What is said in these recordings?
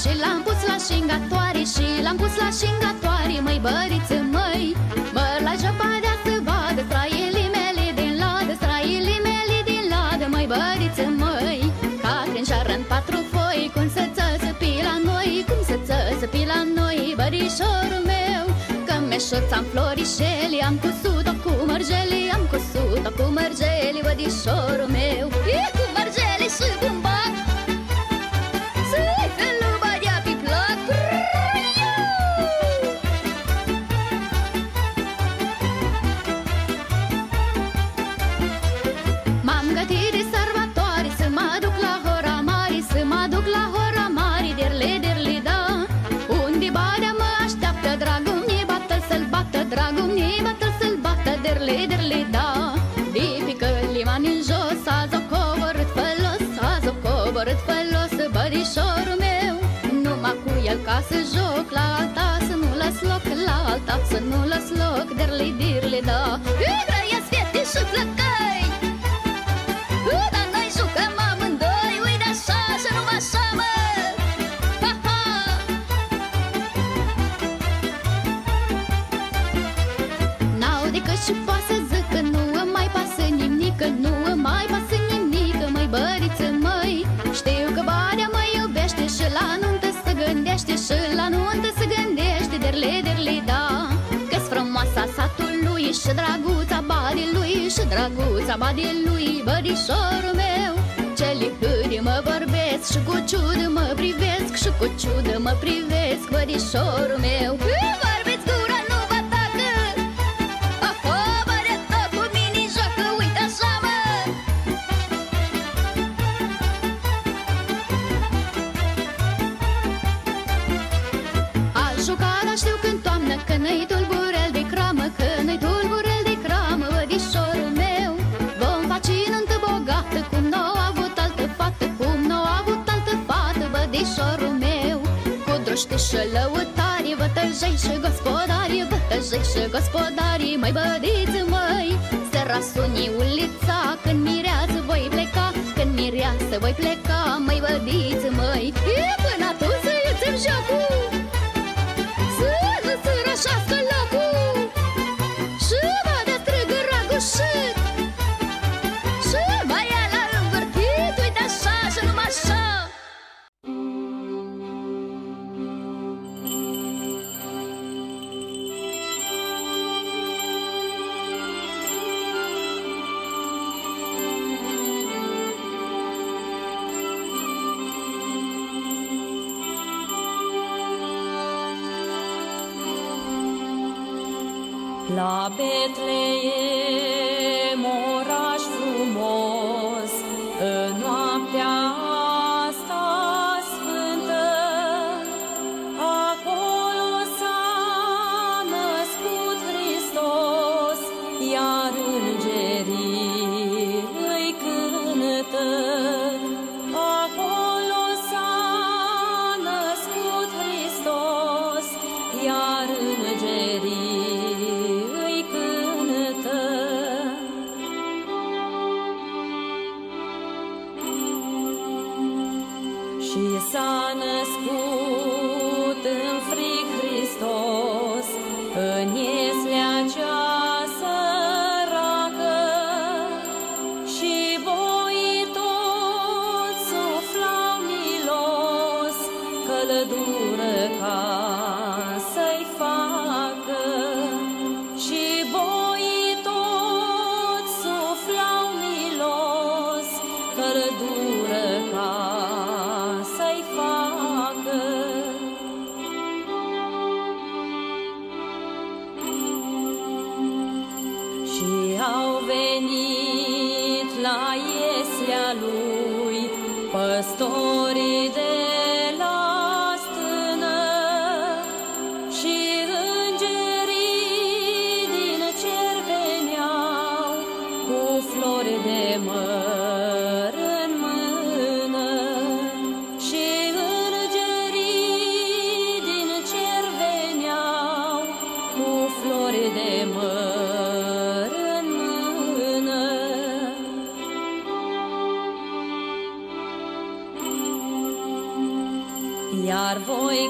și l-am pus la șingatoare, și l-am pus la șingatoare, măi băriță, măi. Mă la jăpadea să vadă strailii mele din ladă, strailii mele din ladă, măi băriță, măi. Ca crânșară în patru foi, cum să țăsăpi la noi, cum să țăsăpi la noi, bărișorul meu. Că meșuța-n florișeli, am cusut-o cu mărgeli, am cusut-o cu mărgeli, bărișorul meu. E cu mărgeli și bumbac, să-i felul badea pe plac. M-am gătit de sărbătoare, să mă duc la hora mare, să mă duc la hora mare, derle, derle, da. Unde badea mă așteaptă, dragul mie, bată-l să-l bată, dragul mie, bată-l să-l bată, derle, derle, da. De pe căliman în jos, azi o coborât fălos, azi o coborât fălos, bărișorul meu. Numai cu el ca să joc, la alta să nu las loc, la alta să nu las loc, derle, derle, da. Grăiesc fete și flăcăi, dar noi jucăm amândoi, uite așa și numai așa, mă. N-au decât și poate să zică, nu îmi mai pasă nimică, nu îmi mai pasă nimică, măi băriță, măi. Știu că badea mă iubește și la nuntă se gândește, și la nuntă se gândește, derle, derle, da. Că-s frumoasa satului și drăguța badelui, și drăguța badelui, bărișorul meu. Ce lihâri mă vorbesc și cu ciudă mă privesc, și cu ciudă mă privesc, bărișorul meu. Vorbiți gura, nu vă tacă, aho, bărea tot cu mine joacă, uite așa, mă. Aș juca, dar știu când toamnă, că nu-i tulburel de cramă, că nu-i tulburel de cramă, bărișorul meu. Vom face nuntă bogată, cum n-au avut altă fată, cum n-au avut altă fată, bărișorul meu. Cu droște și lăutare, vătăjei și gospodari, vătăjei și gospodari, măi bădiță, măi. Seara suni ulița, când mireasă voi pleca, când mireasă voi pleca, măi bădiță, măi. E până atunci să iuțim jocul, să nu se rășească locul, și va de strigă ragușit, și mai ia la învârtit, uite așa și numai așa. La Betleem, oraș frumos, în noaptea asta sfântă, acolo s-a născut Hristos, iar îngerii îi cântă. Acolo s-a născut Hristos, iar îngerii și s-a născut în frig Hristos, în ieslea cea săracă, și boii toți suflau milos, căldură ca să-i facă. Și boii toți suflau milos, căldură ca să-i facă. Și au venit la ieslea lui păstorii de la stâncă, Iar voi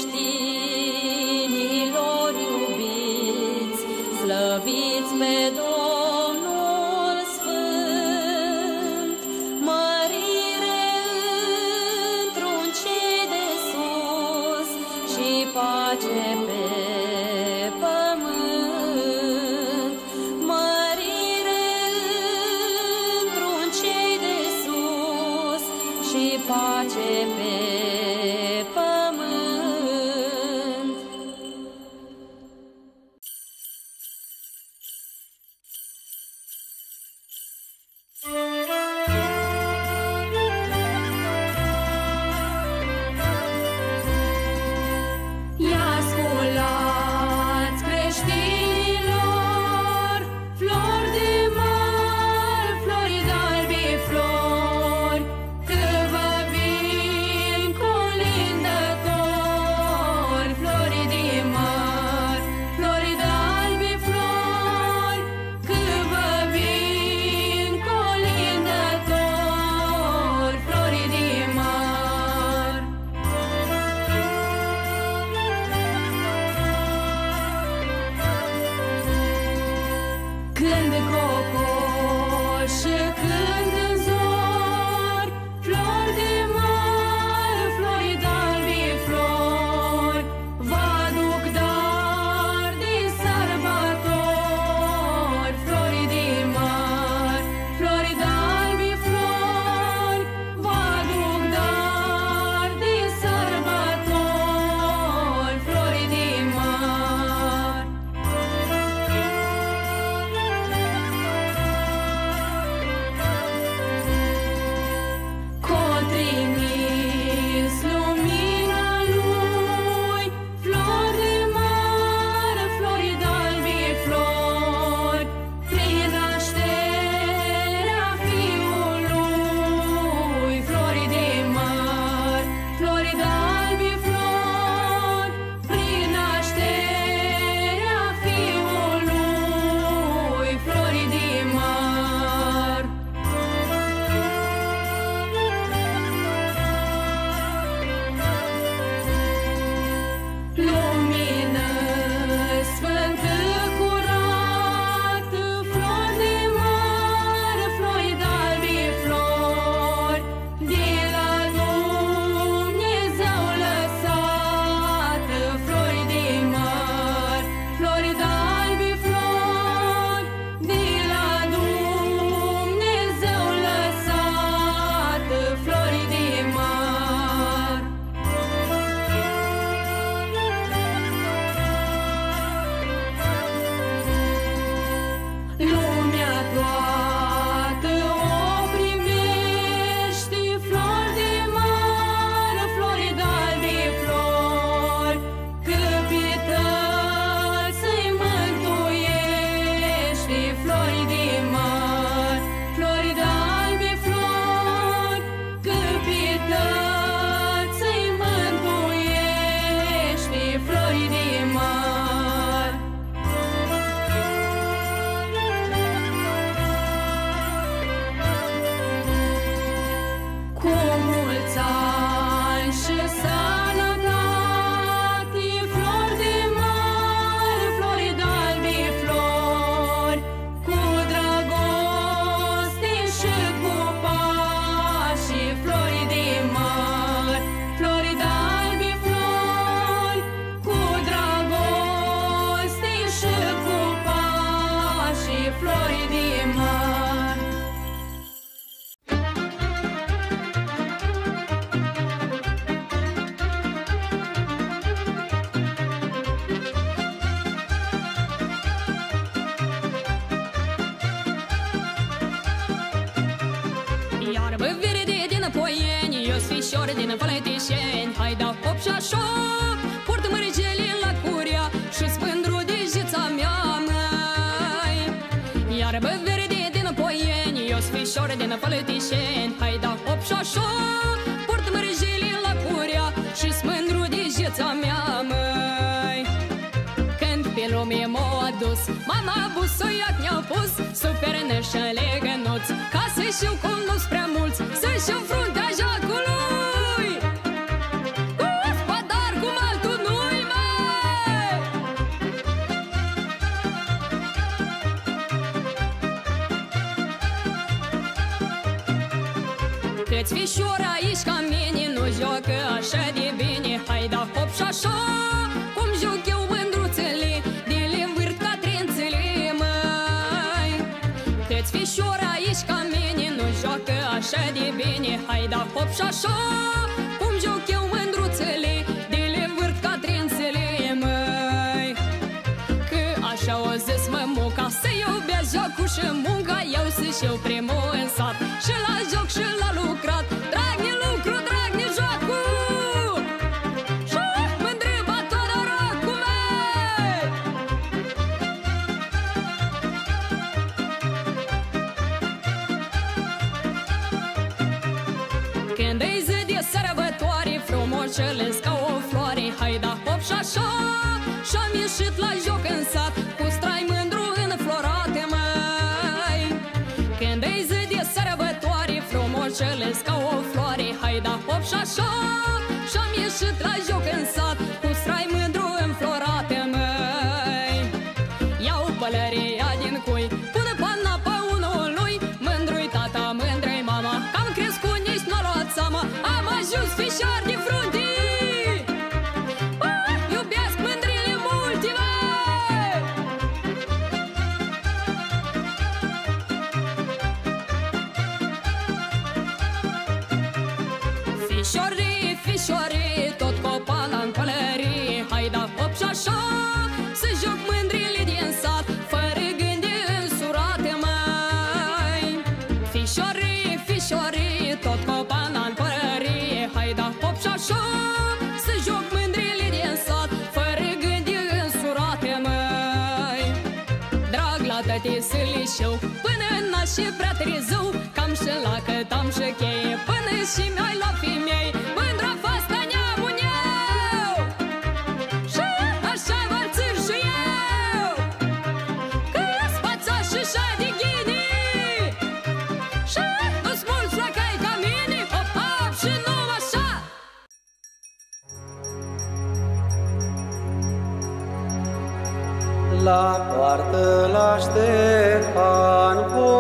creștinilor iubiți, slăviți pe Domnul Sfânt, mărire într-un cei de sus și pace pe pământ, mărire într-un cei de sus și pace pe Fișoare din Fălătișeni, hai da hop și așa, portă mărgele la curea și-ți mândru de jița mea, măi. Iarbă verde din Poieni, eu-s fișoare din Fălătișeni, hai da hop și așa, portă mărgele la curea și-ți mândru de jița mea, măi. Când pe lume m-au adus, mama busuiac ne-au pus, super nășăle gănuți, ca să știu cum nu-s prea mulți, să știu fruntea jacului. Câți fișori aici ca mine nu joacă așa de bine. Hai da hop și așa, cum joc eu mândruțele, de le învârt ca trențele, măi. Câți fișori aici ca mine nu joacă așa de bine. Hai da hop și așa, cum joc eu mândruțele, de le învârt ca trențele, măi. Că așa o zis mămuca, să iubesc jocul și munca, eu să și-eu primul în sat. Și la joc și la lucrat, drag-ne lucru, drag-ne jocul. Și mândră batoada rocul, măi. Când îi zi de sărbătoare, frumoșele-s ca o floare. Hai da hop și așa, și-am ieșit la joc în sat, cu strai mândru înflorate, măi. Când îi zi de sărbătoare, frumoșele-s ca o floare. Hai da hop și așa, și-am ieșit la joc în sat, cu strai mândru înflorate, măi. Iau pălăria din cui, pun panna pe unul lui, mândru-i tata, mândru-i mama, că-am crescut, nici n-a luat seama, am ajuns fișar de frunte. Iubesc mândrile multe, măi. Fișorii, fișorii, tot copala în pălărie. Hai da hop și așa, să joc mândrile din sat, fără gândi însurate, măi. Fișorii, fișorii, tot copala în pălărie. Hai da hop și așa, să joc mândrile din sat, fără gândi însurate, măi. Drag la tăti să le știu, până n-aș și prea târziu, cam și la cât am și cheie, până și mi-ai luat femei, mândra fasta neamul meu. Și așa mărțir și eu, că-s fața și șa de ghinii. Și nu-s mulți flacai ca mine, hop, hop și nu așa. La poartă la Ștefan,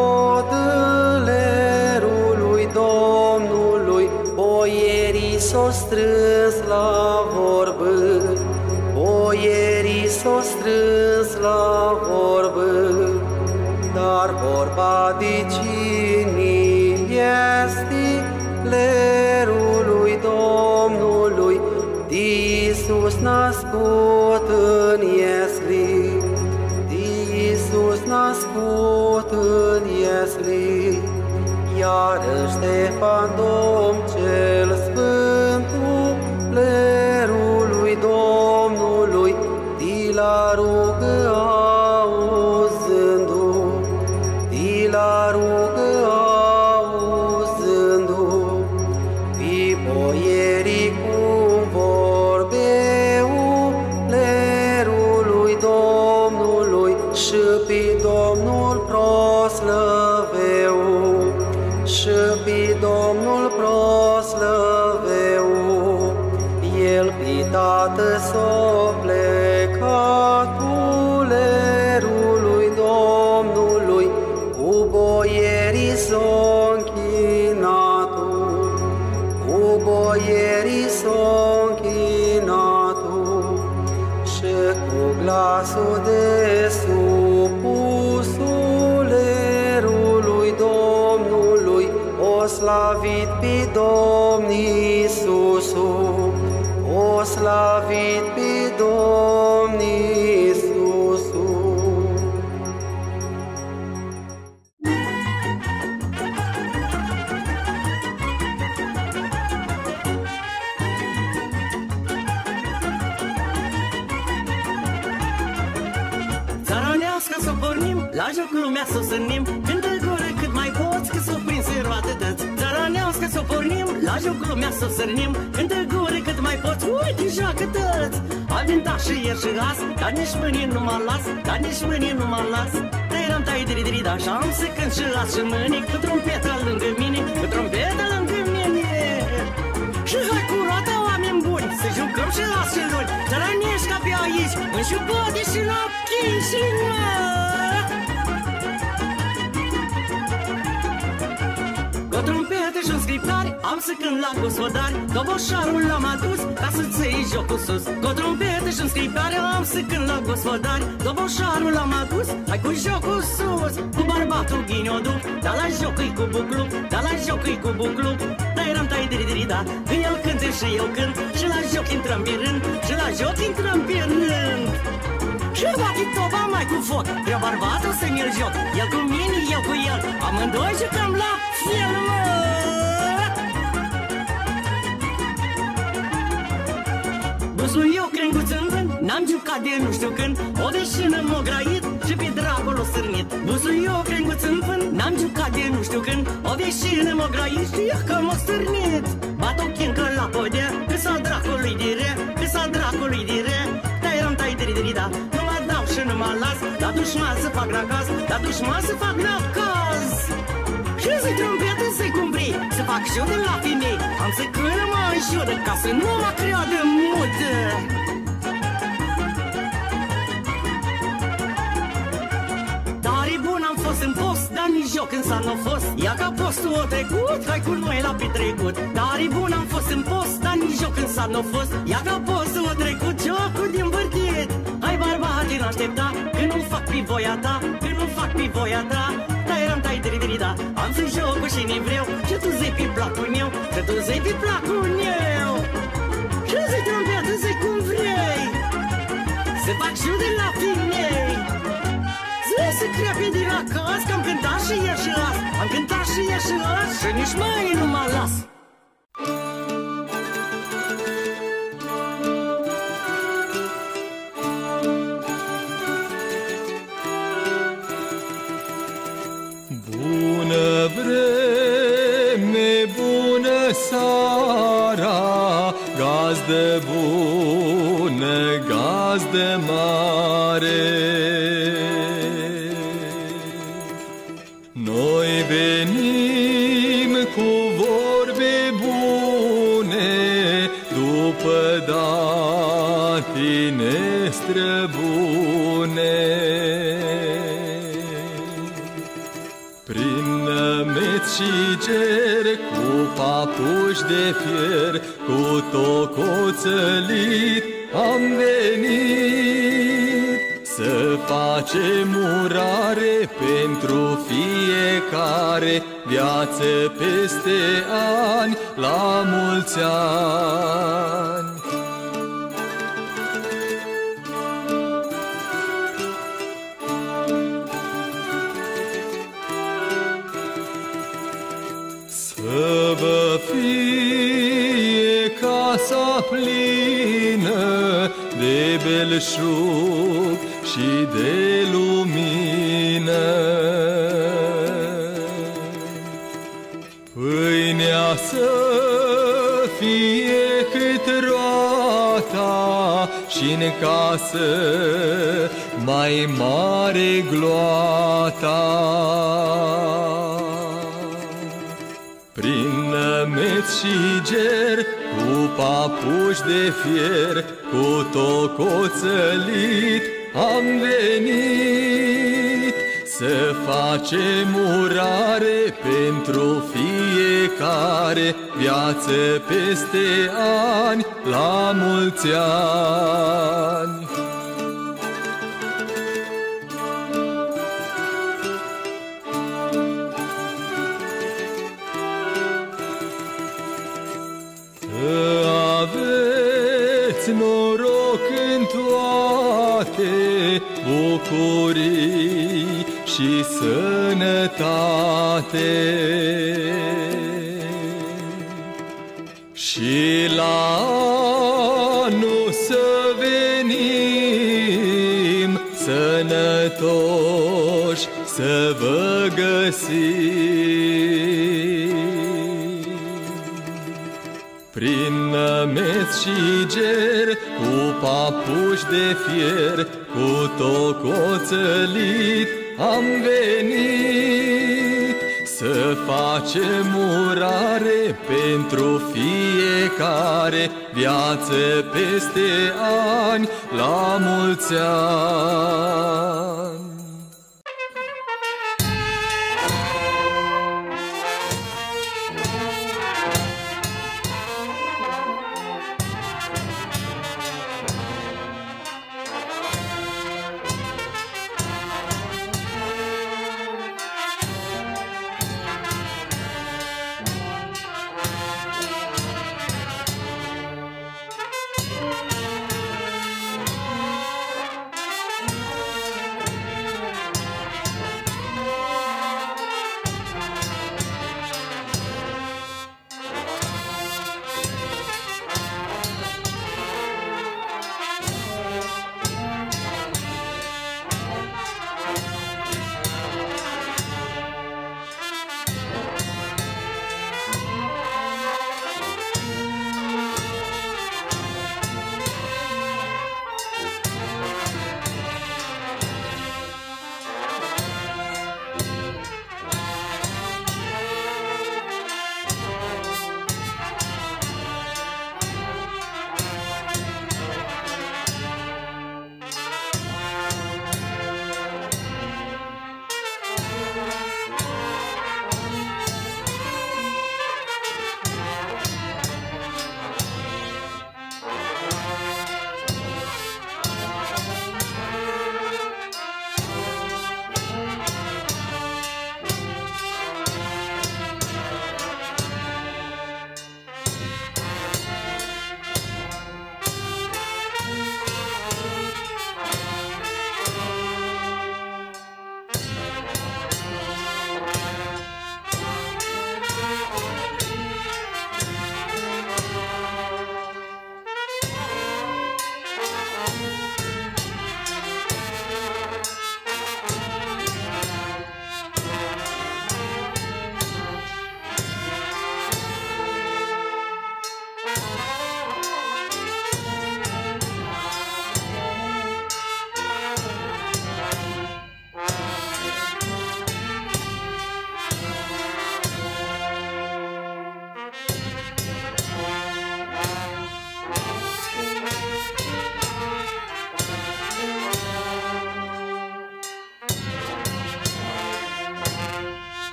podălerului Domnului, boierii s-o strâns la vorbă, boierii s-o strâns la vorbă. Dar vorba de cine este lerului Domnului, de Iisus născut în Iesli, de Iisus născut în Iesli. Iar Ștefan, Domn cel Sfântul, lerului Domnului, de la rugă auzându, de la rugă auzându, pe boierii cum vorbeu lerului Domnului, și pe Domnul proslăveu, și pe Domnul proslăveu. El pe Tată s-o plecatul lerului Domnului, cu boierii s-o închinatu, cu boierii s-o închinatu. Și cu glasul de supusul lerului Domnului, o slavit pe Domn Iisusul, o slavit pe Domn Iisusul. Țaranească să pornim, la jocul lumea să sârnim, cântă gură cât mai poți, că s-o prins în roate dăți. Țaranească să pornim, la jocul lumea să sârnim, cântă gură cât mai poți, uite, joacă tăți. Am venit și ieri și azi, dar nici mâine nu mă las, dar nici mâine nu mă las. Tăi-ram, tai-diri-diri, dar așa am să cânt și azi și mâine, cu trompetă lângă mine, cu trompetă lângă mine. Și hai cu roata, oameni buni, să jucăm și azi și luni. Țaranești ca pe aici, în șubote și la Chișinău. Cu trompetă și un scriptare, am să cânt la gospodari, toboșarul l-am adus ca să-ți iei jocul sus. Cu o trompetă și-n scripare am să cânt la gospodari, toboșarul l-am adus, hai cu jocul sus. Cu bărbatul ghiniodu, da la joc îi cu buclu, da la joc îi cu buclu. Tai-ram tai-diri-diri-da, el cântă și eu cânt, și la joc intrăm pe rând, și la joc intrăm pe rând. Și bate toba mai cu foc, eu bărbatul să mi-l joc, el cu mine, eu cu el, amândoi jucăm la fel, mă! Busul eu crenguț în vânt, n-am jucat de nu știu când, o deșină m-o grăit și pe dracul o sârnit. Busul eu crenguț în vânt, n-am jucat de nu știu când, o deșină m-o grăit și eu că m-o sârnit. Bat o chincă la podea, că s-a dracului de rea, că s-a dracului de rea. Tai-ram tai-diri-diri-da, nu mă dau și nu mă las, dar dușman să fac nacaz, dar dușman să fac nacaz. Și să-i trompetă, să-i cumbri, să fac șiu de la femei, am să cână mă în șiudă, ca să nu mă creadă mută. Dar e bun, am fost în post, dar nici joc în sat n-a fost. Ia ca postul o trecut, hai cu noi la petrecut. Dar e bun, am fost în post, dar nici joc în sat n-a fost. Ia ca postul o trecut, jocul din vârtit. Hai barbate, n-aștepta, că nu fac pe voia ta, că nu fac pe voia ta. Tai-ram tai-diri-diri-da, am să jocul și ne vreau, și tu zei pe placul meu, și tu zei pe placul meu. Și zi trompetă, zi cum vrei, să fac șiu de la femei. Zi să creapă din acasă, că am cântat și ieri și azi, am cântat și ieri și azi, și nici mai nu mă las. Bună vreme, bună seara, gazdă bună, gazdă mare. Noi venim cu vorbe bune, după datine străbune. Prin nămeți și ger, cu papuși de fier, cu tocoțălit am venit să facem urare pentru fiecare, viață peste ani, la mulți ani. Să vă fie casa plină de belșug și de lumină. Pâinea să fie cât roata și-n casă mai mare gloata. Prin nămeți și ger, cu papuși de fier, cu tocoțălit am venit să facem urare pentru fiecare, viață peste ani, la mulți ani. Aveți noroc în toate bucurii și sănătate, și la anul să venim sănătoși să vă găsim. Prin nămeți și ger, cu papuși de fier, cu tocoțălit am venit să facem urare pentru fiecare, viață peste ani, la mulți ani.